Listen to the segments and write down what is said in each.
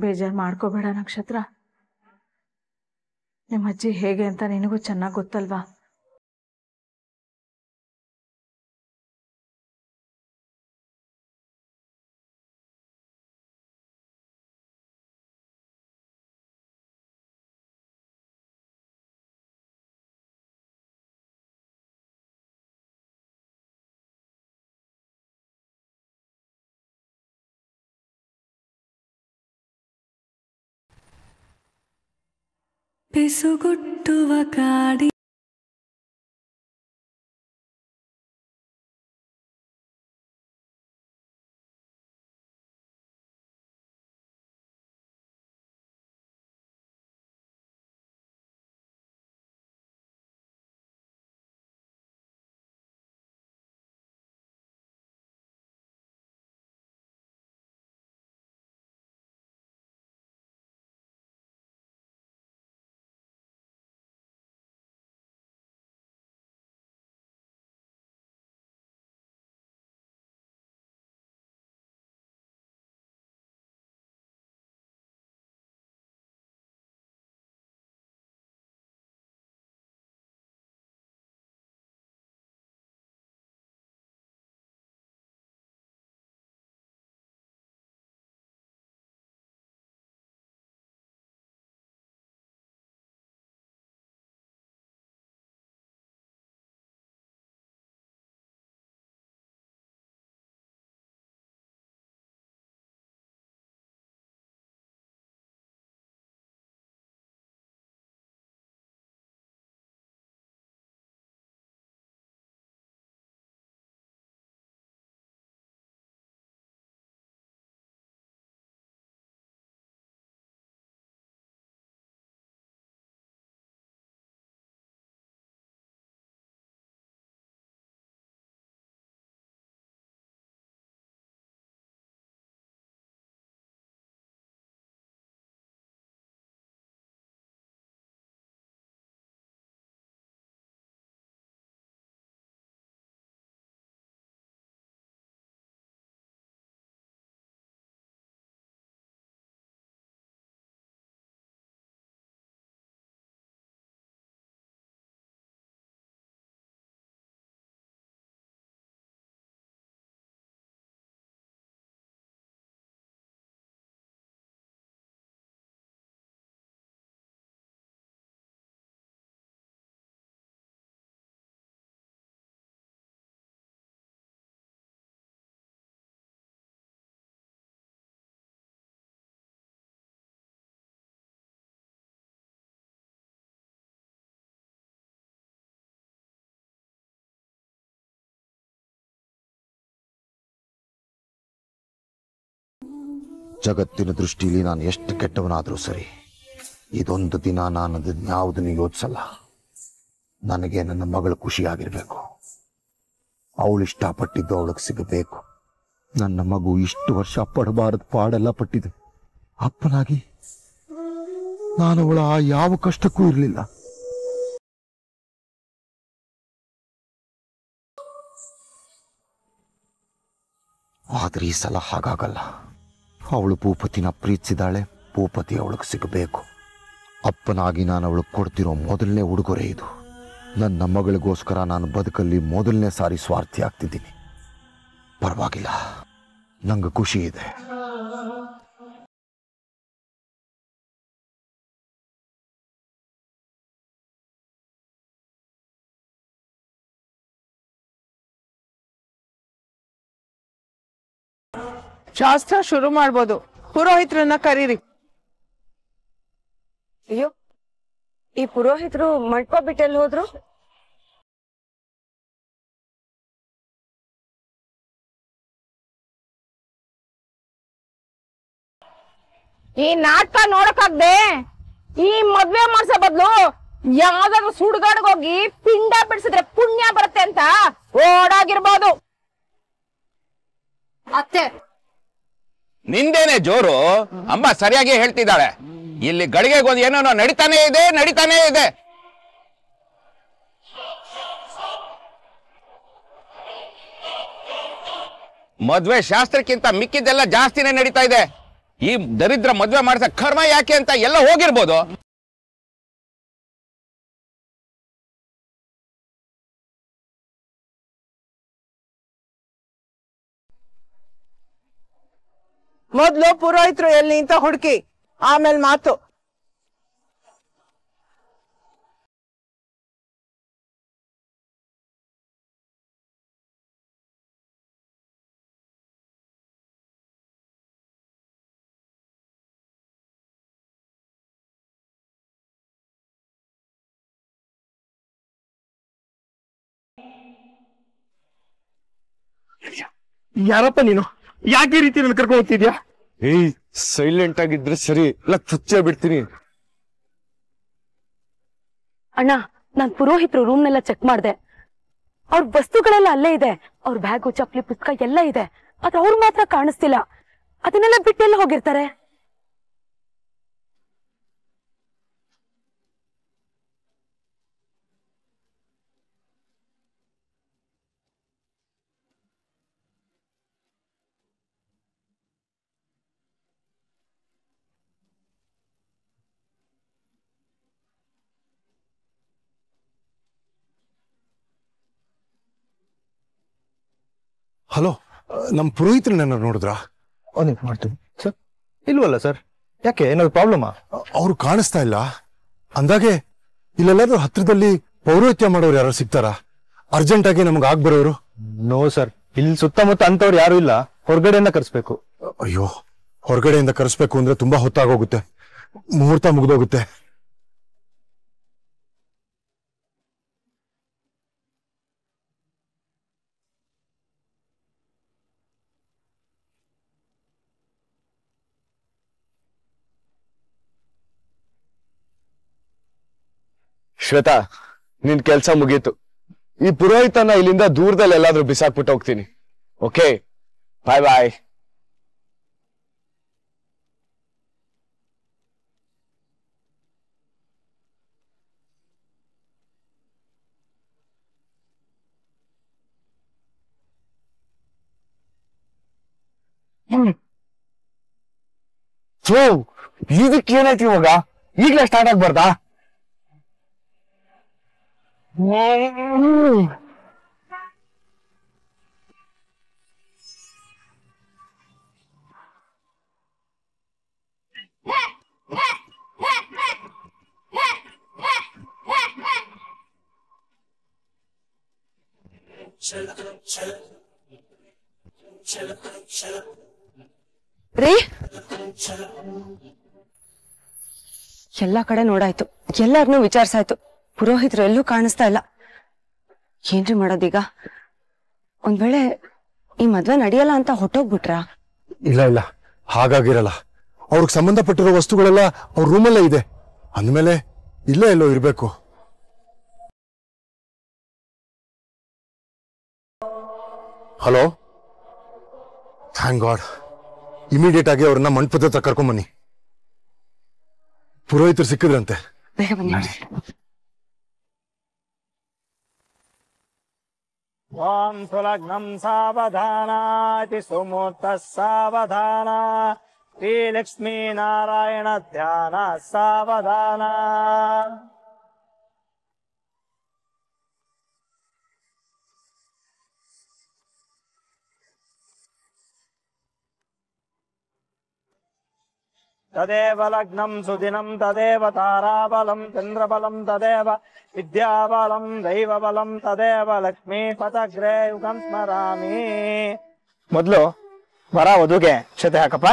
ಬೇಜಾರು ಮಾಡ್ಕೋಬೇಡ ನಕ್ಷತ್ರ. ನಿಮ್ಮ ಅಜ್ಜಿ ಹೇಗೆ ಅಂತ ನಿನಗೂ ಚೆನ್ನಾಗಿ ಗೊತ್ತಲ್ವಾ? ಪಿಸುಗುಟ್ಟುವ ಕಾಡಿ ಜಗತ್ತಿನ ದೃಷ್ಟಿಯಲ್ಲಿ ನಾನು ಎಷ್ಟು ಕೆಟ್ಟವನಾದರೂ ಸರಿ, ಇದೊಂದು ದಿನ ನಾನು ಅದನ್ನ ಯಾವುದನ್ನು ಯೋಚಿಸಲ್ಲ. ನನಗೆ ನನ್ನ ಮಗಳು ಖುಷಿಯಾಗಿರ್ಬೇಕು, ಅವಳು ಇಷ್ಟಪಟ್ಟಿದ್ದು ಅವಳಿಗೆ ಸಿಗಬೇಕು. ನನ್ನ ಮಗು ಇಷ್ಟು ವರ್ಷ ಪಡಬಾರದು ಪಾಡೆಲ್ಲ ಪಟ್ಟಿದೆ. ಅಪ್ಪನಾಗಿ ನಾನು ಅವಳ ಯಾವ ಕಷ್ಟಕ್ಕೂ ಇರಲಿಲ್ಲ. ಆದ್ರೆ ಈ ಸಲ ಹಾಗಾಗಲ್ಲ. ಅವಳು ಭೂಪತಿನ ಪ್ರೀತಿಸಿದಾಳೆ, ಭೂಪತಿ ಅವಳಿಗೆ ಸಿಗಬೇಕು. ಅಪ್ಪನಾಗಿ ನಾನು ಅವಳಿಗೆ ಕೊಡ್ತಿರೋ ಮೊದಲನೇ ಉಡುಗೊರೆ ಇದು. ನನ್ನ ಮಗಳಿಗೋಸ್ಕರ ನಾನು ಬದುಕಲ್ಲಿ ಮೊದಲನೇ ಸಾರಿ ಸ್ವಾರ್ಥಿ ಆಗ್ತಿದ್ದೀನಿ. ಪರವಾಗಿಲ್ಲ, ನಂಗೆ ಖುಷಿ ಇದೆ. ಶಾಸ್ತ್ರ ಶುರು ಮಾಡ್ಬೋದು. ಪುರೋಹಿತ್ರನ್ನ ಕರೀರಿ. ಅಯ್ಯೋ, ಈ ಪುರೋಹಿತರು ಮಂಟಪ ಬಿಟ್ಟೆಲ್ಲಿ ಹೋದ್ರು? ಈ ನಾಟಕ ನೋಡಕ್ಕಾಗ್ದೆ ಈ ಮದ್ವೆ ಮಾಡ್ಸೋ ಬದ್ಲು ಯಾವ್ದಾದ್ರು ಸುಡ್ಗಾಡ್ಗೆ ಹೋಗಿ ಪಿಂಡ ಬಿಡಿಸಿದ್ರೆ ಪುಣ್ಯ ಬರುತ್ತೆ ಅಂತ ಓಡಾಗಿರ್ಬೋದು. ಅತ್ತೆ, ನಿಂದೇನೆ ಜೋರು. ಅಮ್ಮ ಸರಿಯಾಗಿ ಹೇಳ್ತಿದ್ದಾಳೆ. ಇಲ್ಲಿ ಗಳಿಗೆಗೊಂದು ಏನೋ ನಡೀತಾನೆ ಇದೆ. ಮದ್ವೆ ಶಾಸ್ತ್ರಕ್ಕಿಂತ ಮಿಕ್ಕಿದ್ದೆಲ್ಲ ಜಾಸ್ತಿನೇ ನಡೀತಾ ಇದೆ. ಈ ದರಿದ್ರ ಮದ್ವೆ ಮಾಡ್ಸ ಕರ್ಮ ಯಾಕೆ ಅಂತ ಎಲ್ಲ ಹೋಗಿರ್ಬೋದು. ಮೊದ್ಲು ಪುರೋಹಿತರು ಎಲ್ಲಿ ಅಂತ ಹುಡುಕಿ, ಆಮೇಲೆ ಮಾತು. ಯಾರಪ್ಪ ನೀನು? ಯಾಕೆ ಈ ರೀತಿ ನನ್ ಕರ್ಕೊಂಡು ಹೋಗ್ತಿದ್ಯಾ? ಏಯ್, ಸೈಲೆಂಟ್ ಆಗಿದ್ರೆ ಸರಿ, ಇಲ್ಲ ಚುಚ್ಚ ಬಿಡ್ತೀನಿ. ಅಣ್ಣ, ನಾನ್ ಪುರೋಹಿತರು ರೂಮ್ನೆಲ್ಲ ಚೆಕ್ ಮಾಡ್ದೆ. ಅವ್ರ ವಸ್ತುಗಳೆಲ್ಲ ಅಲ್ಲೇ ಇದೆ. ಅವ್ರ ಬ್ಯಾಗು, ಚಪ್ಲಿ, ಪುಸ್ತಕ ಎಲ್ಲ ಇದೆ. ಆದ್ರೆ ಅವ್ರು ಮಾತ್ರ ಕಾಣಿಸ್ತಿಲ್ಲ. ಅದನ್ನೆಲ್ಲ ಬಿಟ್ಟೆಲ್ಲ ಹೋಗಿರ್ತಾರೆ. ಹಲೋ, ನಮ್ ಪುರೋಹಿತರನ್ನ ನೋಡಿದ್ರಾ? ಮಾಡ್ತೀನಿ ಸರ್. ಇಲ್ವಲ್ಲ ಸರ್, ಯಾಕೆ ಏನಾದ್ರು ಪ್ರಾಬ್ಲಮಾ? ಅವ್ರು ಕಾಣಿಸ್ತಾ ಇಲ್ಲ. ಅಂದಾಗೆ ಇಲ್ಲೆಲ್ಲಾದ್ರೂ ಹತ್ರದಲ್ಲಿ ಪೌರೋಹಿತ್ಯ ಮಾಡೋರು ಯಾರು ಸಿಗ್ತಾರಾ? ಅರ್ಜೆಂಟ್ ಆಗಿ ನಮ್ಗೆ ಆಗ್ಬರೋರು? ನೋ ಸರ್, ಇಲ್ಲಿ ಸುತ್ತಮುತ್ತ ಅಂತವ್ರು ಯಾರು ಇಲ್ಲ. ಹೊರಗಡೆಯಿಂದ ಕರ್ಸ್ಬೇಕು. ಅಯ್ಯೋ, ಹೊರಗಡೆಯಿಂದ ಕರೆಸ್ಬೇಕು ಅಂದ್ರೆ ತುಂಬಾ ಹೊತ್ತಾಗೋಗುತ್ತೆ, ಮುಹೂರ್ತ ಮುಗ್ದೋಗುತ್ತೆ. ಶ್ವೇತಾ, ನಿನ್ ಕೆಲ್ಸ ಮುಗೀತು. ಈ ಪುರೋಹಿತನ ಇಲ್ಲಿಂದ ದೂರದಲ್ಲಿ ಎಲ್ಲಾದ್ರೂ ಬಿಸಾಕ್ಬಿಟ್ಟು ಹೋಗ್ತೀನಿ. Okay, bye bye. ಇದಕ್ಕೆ ಏನಾಯ್ತು ಇವಾಗ? ಈಗ್ಲೇ ಸ್ಟಾರ್ಟ್ ಆಗ್ಬಾರ್ದಾ? ರೀ, ಎಲ್ಲಾ ಕಡೆ ನೋಡಾಯ್ತು, ಎಲ್ಲಾರನ್ನೂ ವಿಚಾರಿಸಾಯ್ತು. ಪುರೋಹಿತರು ಎಲ್ಲೂ ಕಾಣಿಸ್ತಾ ಇಲ್ಲ. ಏನ್ರಿ ಮಾಡೋದೀಗ? ಒಂದ್ ವೇಳೆ ಈ ಮದ್ವೆ ನಡೆಯಲ್ಲ ಅಂತ ಹೊಟ್ಟೋಗ್ಬಿಟ್ರಾ? ಇಲ್ಲ ಇಲ್ಲ, ಹಾಗಾಗಿರಲ್ಲ. ಅವ್ರಿಗೆ ಸಂಬಂಧಪಟ್ಟಿರೋ ವಸ್ತುಗಳೆಲ್ಲ ಅವ್ರ ರೂಮಲ್ಲೇ ಇದೆ. ಅಂದ್ಮೇಲೆ ಇಲ್ಲೇ ಎಲ್ಲೋ ಇರ್ಬೇಕು. Hello, thank god. ಇಮಿಡಿಯೇಟ್ ಆಗಿ ಅವ್ರನ್ನ ಮಂಟಪದ ಹತ್ರ ಕರ್ಕೊಂಬನ್ನಿ. ಪುರೋಹಿತರು ಸಿಕ್ಕಿದ್ರಂತೆ. ಬೇಗ ಬನ್ನಿ. ಓಂ ಸುಲಗ್ನಂ ಸಾವಧಾನಾತಿ ಸುಮೂರ್ತ ಸಾವಧಾನ ಶ್ರೀ ಲಕ್ಷ್ಮೀ ನಾರಾಯಣ ಧ್ಯಾನ ಸಾವಧಾನ. ತದೇವ ಲಗ್ನಂ ಸುದಿನಂ ತದೇವ ತಾರಾಬಲಂ ಚಂದ್ರಬಲಂ ತದೇವ ವಿದ್ಯಾಬಲಂ ದೈವಬಲಂ ತದೇವ ಲಕ್ಷ್ಮೀ ಪಥಗ್ರೇ ಯುಗಂ ಸ್ಮರಾಮಿ. ಮೊದಲು ವರ ವಧುಗೆ ಕ್ಷತೆ ಹಾಕಪ್ಪ.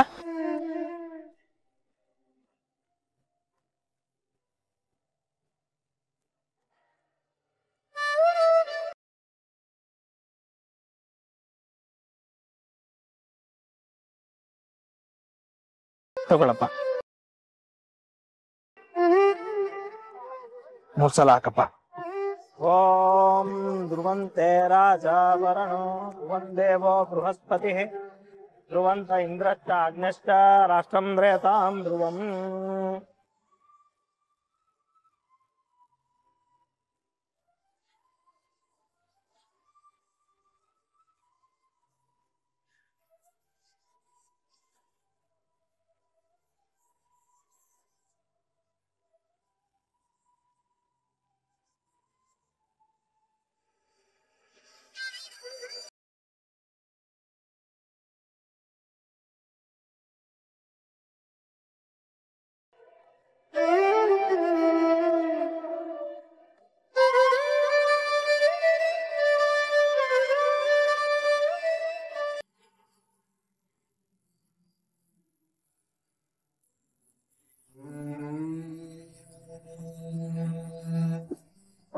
ತಗೊಳಪ್ಪ, 3 ಸಲ ಹಾಕಪ್ಪ. ಓಂ ಧ್ರುವಂತೆ ರಾಜ ವರಣೋ ಧ್ರುವಂ ದೇವೋ ಬೃಹಸ್ಪತಿ ಧ್ರುವಂತ ಇಂದ್ರಶ್ಚ ಅಗ್ನಶ್ಚ ರಾಷ್ಟ್ರಂ ದ್ರೇತಾಂ ಧ್ರುವಂ.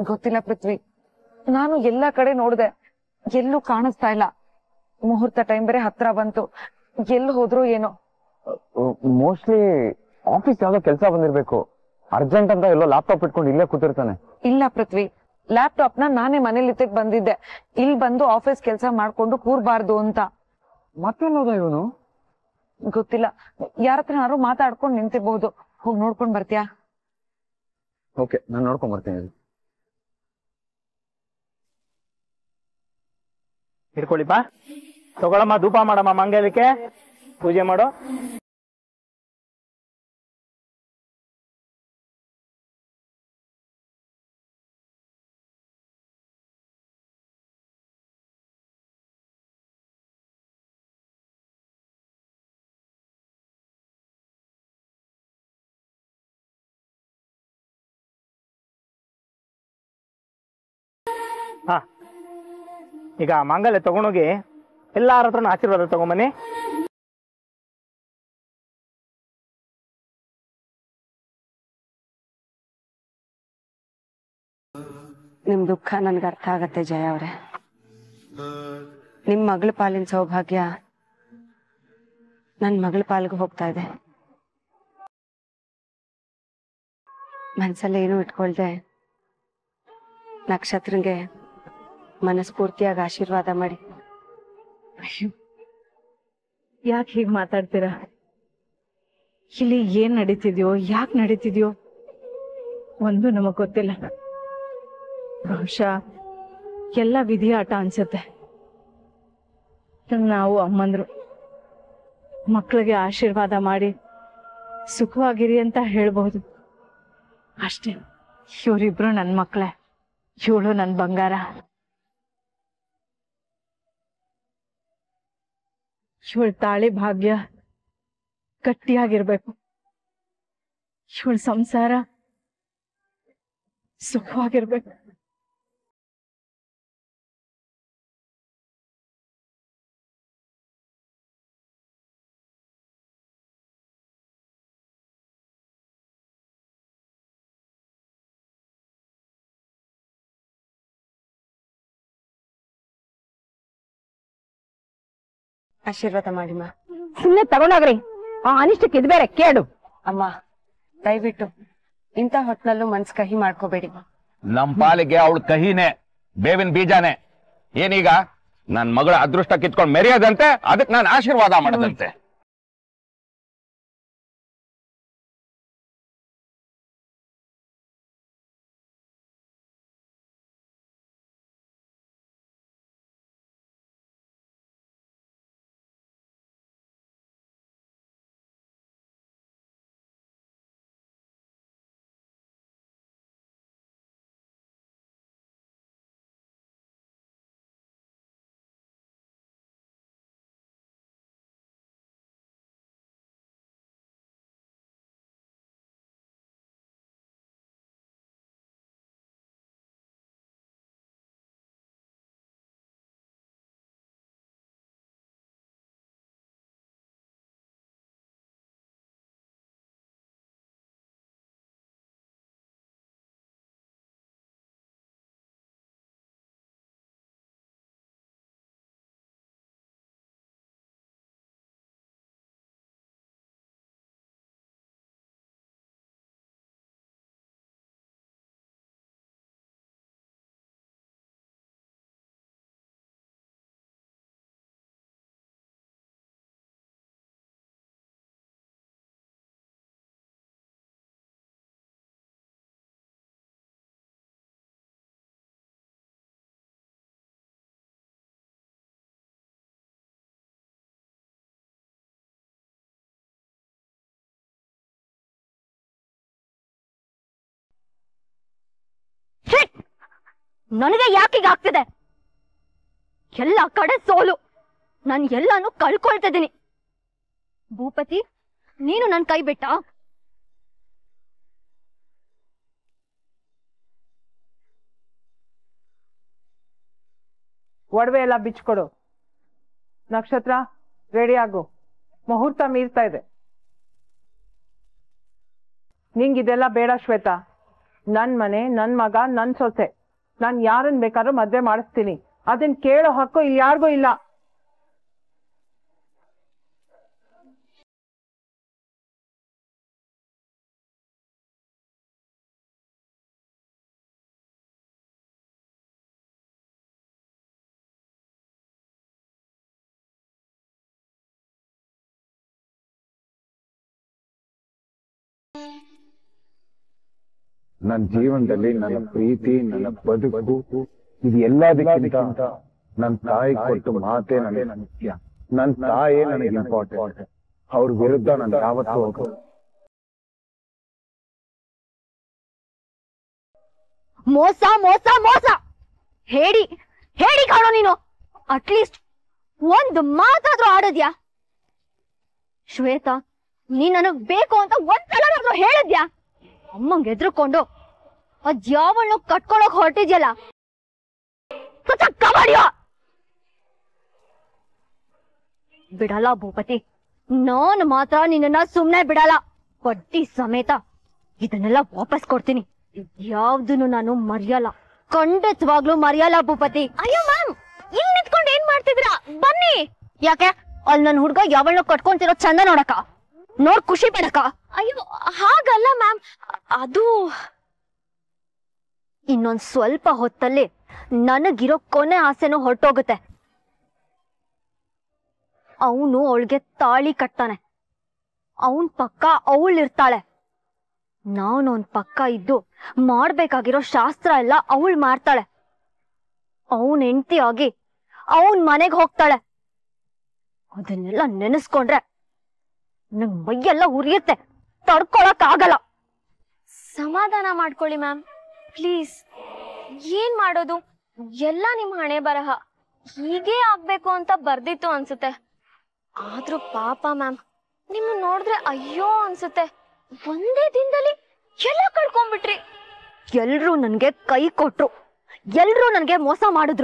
ಗೊತ್ತಿಲ್ಲ ಪೃಥ್ವಿ, ನಾನು ಎಲ್ಲಾ ಕಡೆ ನೋಡ್ದೆ, ಎಲ್ಲೂ ಕಾಣಿಸ್ತಾ ಇಲ್ಲ. ಮುಹೂರ್ತ ಟೈಮ್ ಬೇರೆ ಹತ್ರ ಬಂತು, ಎಲ್ಲಿ ಹೋದ್ರು ಏನೋ. ಮೋಸ್ಟ್ಲಿ ಆಫೀಸ್ ಯಾವ್ದೋ ಕೆಲಸ ಬಂದಿರ್ಬೇಕು, ಅರ್ಜೆಂಟ್ ಅಂತ ಎಲ್ಲೋ ಲ್ಯಾಪ್ಟಾಪ್ ಇಟ್ಕೊಂಡು ಇಲ್ಲೇ ಕೂತಿರ್ತಾನೆ. ಇಲ್ಲ ಪೃಥ್ವಿ, ಲ್ಯಾಪ್ಟಾಪ್ ನಾನೇ ಮನೇಲಿ ಇತ್ತಕ್ ಬಂದಿದ್ದೆ, ಇಲ್ಲಿ ಬಂದು ಆಫೀಸ್ ಕೆಲಸ ಮಾಡ್ಕೊಂಡು ಕೂರ್ಬಾರ್ದು ಅಂತ. ಮತ್ತೇನೋದ ಇವನು ಗೊತ್ತಿಲ್ಲ, ಯಾರತ್ರನಾರು ಮಾತಾಡ್ಕೊಂಡು ನಿಂತಿರ್ಬಹುದು. ಹೋಗಿ ನೋಡ್ಕೊಂಡ್ ಬರ್ತೀಯಾ? ಓಕೆ, ನಾನು ನೋಡ್ಕೊಂಡ್ ಬರ್ತೀನಿ. ಹಿಡ್ಕೊಳ್ಳಿಪ್ಪ, ತಗೊಳಮ್ಮ, ಧೂಪ ಮಾಡಮ್ಮ, ಮಂಗಲಕ್ಕೆ ಪೂಜೆ ಮಾಡೋ. ಹಾ, ಈಗ ಮಂಗಲ ತಗೊಂಡೋಗಿ ಎಲ್ಲಾರ ಹತ್ರ ಆಶೀರ್ವಾದ ತಗೊಂಬನ್ನಿ. ನಿಮ್ ದುಃಖ ನನ್ಗೆ ಅರ್ಥ ಆಗತ್ತೆ ಜಯ ಅವ್ರೆ. ನಿಮ್ ಮಗಳ ಪಾಲಿನ ಸೌಭಾಗ್ಯ ನನ್ ಮಗಳ ಪಾಲಿಗೆ ಹೋಗ್ತಾ ಇದೆ. ಮನ್ಸಲ್ಲಿ ಏನು ಇಟ್ಕೊಳ್ದೆ ನಕ್ಷತ್ರಂಗೆ ಮನಸ್ಫೂರ್ತಿಯಾಗಿ ಆಶೀರ್ವಾದ ಮಾಡಿ. ಯಾಕೆ ಹೀಗ್ ಮಾತಾಡ್ತೀರಾ? ಇಲ್ಲಿ ಏನ್ ನಡೀತಿದ್ಯೋ, ಯಾಕೆ ನಡೀತಿದ್ಯೋ ಒಂದು ನಮಗ್ ಗೊತ್ತಿಲ್ಲ. ಬಹುಶಃ ಎಲ್ಲ ವಿಧಿ ಆಟ ಅನ್ಸುತ್ತೆ. ನಾವು ಅಮ್ಮಂದ್ರು ಮಕ್ಕಳಿಗೆ ಆಶೀರ್ವಾದ ಮಾಡಿ ಸುಖವಾಗಿರಿ ಅಂತ ಹೇಳ್ಬಹುದು ಅಷ್ಟೇ. ಇವರಿಬ್ರು ನನ್ ಮಕ್ಳೇ, ಇವಳು ನನ್ ಬಂಗಾರ. ಇವಳ ತಾಳಿ ಭಾಗ್ಯ ಗಟ್ಟಿಯಾಗಿರ್ಬೇಕು, ಇವಳ ಸಂಸಾರ ಸುಖವಾಗಿರ್ಬೇಕು. ಆಶೀರ್ವಾದ ಮಾಡಿಮ್ಮ. ಸುಮ್ನೆ ತಗೊಂಡೋಗ್ರಿ, ಆ ಅನಿಷ್ಟಕ್ಕೆ ಇದು ಬೇರೆ ಕೇಡು. ಅಮ್ಮ ದಯವಿಟ್ಟು ಇಂಥ ಹೊತ್ನಲ್ಲೂ ಮನ್ಸ್ ಕಹಿ ಮಾಡ್ಕೋಬೇಡಿ. ನಮ್ ಪಾಲಿಗೆ ಅವಳು ಕಹಿನೇ, ಬೇವಿನ ಬೀಜಾನೆ. ಏನೀಗ ನನ್ ಮಗಳ ಅದೃಷ್ಟ ಕಿತ್ಕೊಂಡ್ ಮೆರೆಯೋದಂತೆ, ಅದಕ್ಕೆ ನಾನು ಆಶೀರ್ವಾದ ಮಾಡೋದಂತೆ. ನನಗೆ ಯಾಕೀಗ ಆಗ್ತಿದೆ? ಎಲ್ಲ ಕಡೆ ಸೋಲು, ನಾನು ಎಲ್ಲಾನು ಕಳ್ಕೊಳ್ತಿದ್ದೀನಿ. ಭೂಪತಿ, ನೀನು ನನ್ ಕೈ ಬಿಟ್ಟ? ಒಡವೆ ಎಲ್ಲ ಬಿಚ್ಕೊಡು. ನಕ್ಷತ್ರ ರೆಡಿ ಆಗು, ಮುಹೂರ್ತ ಮೀರ್ತಾ ಇದೆ. ನಿಂಗಿದೆಲ್ಲ ಬೇಡ ಶ್ವೇತಾ. ನನ್ ಮನೆ, ನನ್ ಮಗ, ನನ್ ಸೊಸೆ, ನಾನು ಯಾರನ್ನ ಬೇಕಾದ್ರೂ ಮದ್ವೆ ಮಾಡಿಸ್ತೀನಿ. ಅದನ್ನ ಕೇಳೋ ಹಕ್ಕು ಇಲ್ಲಿ ಯಾರಿಗೂ ಇಲ್ಲ. ನನ್ನ ಜೀವನದಲ್ಲಿ ನನ್ನ ಪ್ರೀತಿ, ನನ್ನ ಬದುಕು, ಇದು ಎಲ್ಲದಕ್ಕಿಂತ ನನ್ನ ತಾಯಿ ಕೊಟ್ಟು ಮಾತೇ ನನಗೆ ಮುಖ್ಯ. ನನ್ನ ತಾಯೇ ನನಗೆ ಇಂಪಾರ್ಟೆಂಟ್. ಅವ್ರ ವಿರುದ್ಧ ನಾನು ಯಾವತ್ತೂ ಹೋಗೋದು. ಮೋಸ ಮೋಸ ಮೋಸ ಹೇಳಿ ಹೇಳಿ ಕಾಣೋ ನೀನು. ಅಟ್ಲೀಸ್ಟ್ ಒಂದು ಮಾತಾದ್ರೂ ಆಡೋದ್ಯಾ? ಶ್ವೇತಾ, ನೀನ್ ನನಗ್ ಬೇಕು ಅಂತ ಒಂದ್ಸಲ ಹೇಳಿದ್ಯಾ? ಅಮ್ಮಂಗ್ ಎದ್ರುಕೊಂಡು ಅದ್ಯಾವಳ್ನು ಕಟ್ಕೊಳಕ್ ಹೊರಟಿದ್ಯಲ್ಲ, ಬಿಡಲ್ಲ ಭೂಪತಿ. ನಾನು ಮಾತ್ರ ನಿನ್ನ ಸುಮ್ನೆ ಬಿಡಲ್ಲ. ಬಡ್ಡಿ ಸಮೇತ ಇದನ್ನೆಲ್ಲ ವಾಪಸ್ ಕೊಡ್ತೀನಿ. ಯಾವ್ದನ್ನು ನಾನು ಮರೆಯಲ್ಲ, ಖಂಡಿತವಾಗ್ಲೂ ಮರೆಯಲ್ಲ ಭೂಪತಿ. ಅಯ್ಯೋ ಮ್ಯಾಮ್, ಇಲ್ಲಿ ನಿಂತ್ಕೊಂಡು ಏನ್ ಮಾಡ್ತಿದ್ದೀರಾ? ಬನ್ನಿ. ಯಾಕೆ? ಅಲ್ಲಿ ನನ್ ಹುಡ್ಗ ಯಾವಳ್ನು ಕಟ್ಕೊಂತಿರೋ ಚಂದ ನೋಡಕ, ನೋಡ್ ಖುಷಿ ಪಡಕ. ಅಯ್ಯೋ ಹಾಗಲ್ಲ ಮ್ಯಾಮ್, ಅದು ಇನ್ನೊಂದ್ ಸ್ವಲ್ಪ ಹೊತ್ತಲ್ಲಿ ನನಗಿರೋ ಕೊನೆ ಆಸೆನೂ ಹೊರಟೋಗುತ್ತೆ. ಅವನು ಅವಳಿಗೆ ತಾಳಿ ಕಟ್ತಾನೆ, ಅವನ್ ಪಕ್ಕ ಅವಳಿರ್ತಾಳೆ. ನಾನು ಅವನ್ ಪಕ್ಕ ಇದ್ದು ಮಾಡ್ಬೇಕಾಗಿರೋ ಶಾಸ್ತ್ರ ಎಲ್ಲ ಅವಳು ಮಾಡ್ತಾಳೆ. ಅವನ್ ಹೆಂಡತಿ ಆಗಿ ಅವನ್ ಮನೆಗ್ ಹೋಗ್ತಾಳೆ. ಅದನ್ನೆಲ್ಲ ನೆನೆಸ್ಕೊಂಡ್ರೆ ನಂಗ್ ಮೈಯೆಲ್ಲ ಉರಿಯುತ್ತೆ, ತಡ್ಕೊಳಕ್ ಆಗಲ್ಲ. ಸಮಾಧಾನ ಮಾಡ್ಕೊಳ್ಳಿ ಮ್ಯಾಮ್, ಪ್ಲೀಸ್. ಏನ್ ಮಾಡೋದು, ಎಲ್ಲ ನಿಮ್ ಹಣೆ ಬರಹ. ಹೀಗೆ ಆಗ್ಬೇಕು ಅಂತ ಬರ್ದಿತ್ತು ಅನ್ಸುತ್ತೆ. ಆದ್ರೂ ಪಾಪ ಮ್ಯಾಮ್, ನಿಮ್ನ ನೋಡಿದ್ರೆ ಅಯ್ಯೋ ಅನ್ಸುತ್ತೆ. ಒಂದೇ ದಿನದಲ್ಲಿ ಎಲ್ಲ ಕಳ್ಕೊಂಡ್ಬಿಟ್ರಿ. ಎಲ್ರೂ ನನ್ಗೆ ಕೈ ಕೊಟ್ರು, ಎಲ್ರೂ ನನ್ಗೆ ಮೋಸ ಮಾಡಿದ್ರು.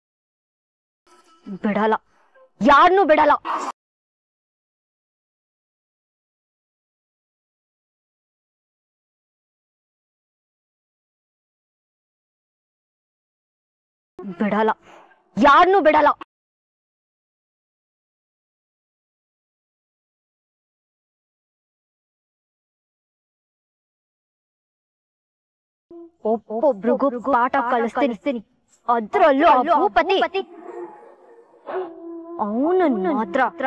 ಬಿಡಲ್ಲ, ಯಾರನ್ನೂ ಬಿಡಲ್ಲ. ಬಿಡಲ್ಲ, ಯಾರನ್ನೂ ಬಿಡಲ್ಲ. ಒಬ್ಬೊಬ್ರಿಗೂ ಪಾಠ ಕಲಿಸ್ತೀನಿ. ಅದ್ರಲ್ಲೂ ಭೂಪತಿ ಅವನನ್ನು ಮಾತ್ರ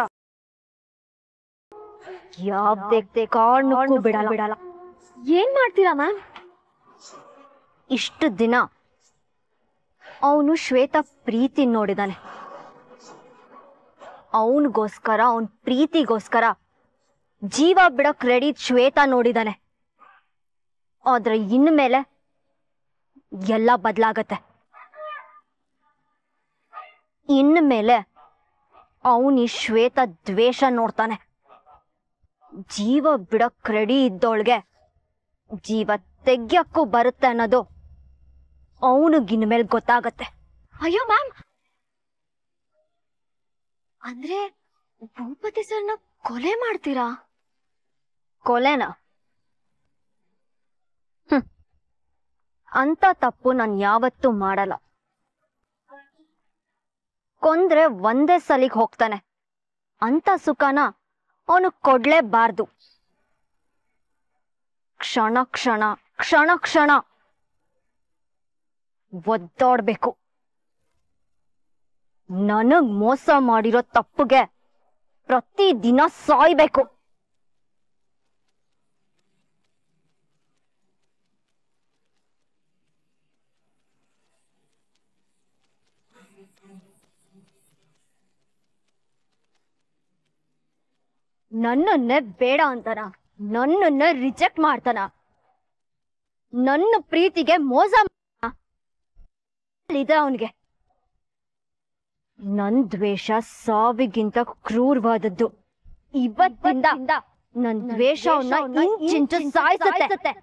ಯಾವ್ದೇ ಕಾರಣಕ್ಕೂ ಬಿಡಲ್ಲ. ಏನ್ ಮಾಡ್ತೀರಾ ಮ್ಯಾಮ್? ಇಷ್ಟು ದಿನ ಅವನು ಶ್ವೇತಾ ಪ್ರೀತಿ ನೋಡಿದಾನೆ. ಅವನಿಗೋಸ್ಕರ, ಅವನ್ ಪ್ರೀತಿಗೋಸ್ಕರ ಜೀವ ಬಿಡಕ್ ರೆಡಿ ಶ್ವೇತಾ ನೋಡಿದಾನೆ. ಆದ್ರೆ ಇನ್ಮೇಲೆ ಎಲ್ಲ ಬದಲಾಗತ್ತೆ. ಇನ್ಮೇಲೆ ಅವನು ಶ್ವೇತಾ ದ್ವೇಷ ನೋಡ್ತಾನೆ. ಜೀವ ಬಿಡಕ್ ರೆಡಿ ಇದ್ದೋಳ್ಗೆ ಜೀವ ತೆಗ್ಯಕ್ಕೂ ಬರುತ್ತೆ ಅನ್ನೋದು ಅವನಿಗಿನ್ಮೇಲೆ ಗೊತ್ತಾಗತ್ತೆ. ಅಯ್ಯೋ ಮ್ಯಾಮ್, ಅಂದ್ರೆ ಭೂಪತಿ ಸರ್ನ ಕೊಲೆ ಮಾಡ್ತೀರಾ? ಕೊಲೆನಾ? ಅಂತ ತಪ್ಪು ನಾನು ಯಾವತ್ತೂ ಮಾಡಲ್ಲ. ಕೊಂದ್ರೆ ಒಂದೇ ಸಲಿಗೆ ಹೋಗ್ತಾನೆ, ಅಂತ ಸುಖನ ಅವನು ಕೊಡ್ಲೇಬಾರ್ದು. ಕ್ಷಣ ಕ್ಷಣ ಕ್ಷಣ ಕ್ಷಣ ಒದ್ದಾಡ್ಬೇಕು. ನನಗ್ ಮೋಸ ಮಾಡಿರೋ ತಪ್ಪುಗೆ ಪ್ರತಿದಿನ ಸಾಯ್ಬೇಕು. ನನ್ನನ್ನೇ ಬೇಡ ಅಂತಾನ, ನನ್ನನ್ನ ರಿಜೆಕ್ಟ್ ಮಾಡ್ತಾನ, ನನ್ನ ಪ್ರೀತಿಗೆ ಮೋಸ ಇದೆ ಅವನಿಗೆ. ನನ್ ದ್ವೇಷ ಸಾವಿಗಿಂತ ಕ್ರೂರವಾದದ್ದು. ಇವತ್ತಿಂದ ನನ್ ದ್ವೇಷ ಅವನ್ನ ಇಂಚಿಂಚು ಸಾಯಿಸುತ್ತೆ.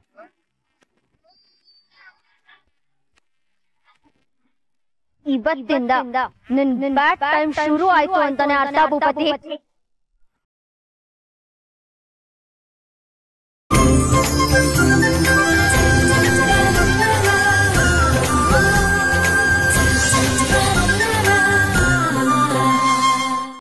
ಇವತ್ತಿಂದ ನಿನ್ ಬ್ಯಾಡ್ ಟೈಮ್ ಶುರು ಆಯ್ತು ಅಂತಾನೆ ಅರ್ಥ ಭೂಪತಿ.